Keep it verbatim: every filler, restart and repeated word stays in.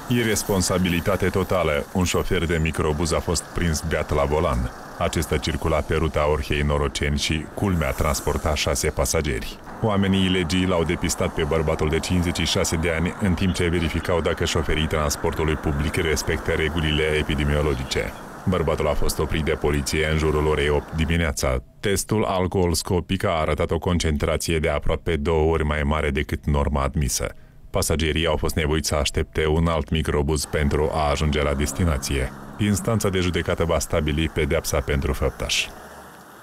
Iresponsabilitate totală. Un șofer de microbuz a fost prins beat la volan. Acesta circula pe ruta Orhei-Noroceni și, culmea, transporta șase pasageri. Oamenii ilegii l-au depistat pe bărbatul de cincizeci și șase de ani în timp ce verificau dacă șoferii transportului public respectă regulile epidemiologice. Bărbatul a fost oprit de poliție în jurul orei opt dimineața. Testul alcool-scopic a arătat o concentrație de aproape două ori mai mare decât norma admisă. Pasagerii au fost nevoiți să aștepte un alt microbuz pentru a ajunge la destinație. Instanța de judecată va stabili pedeapsa pentru făptaș.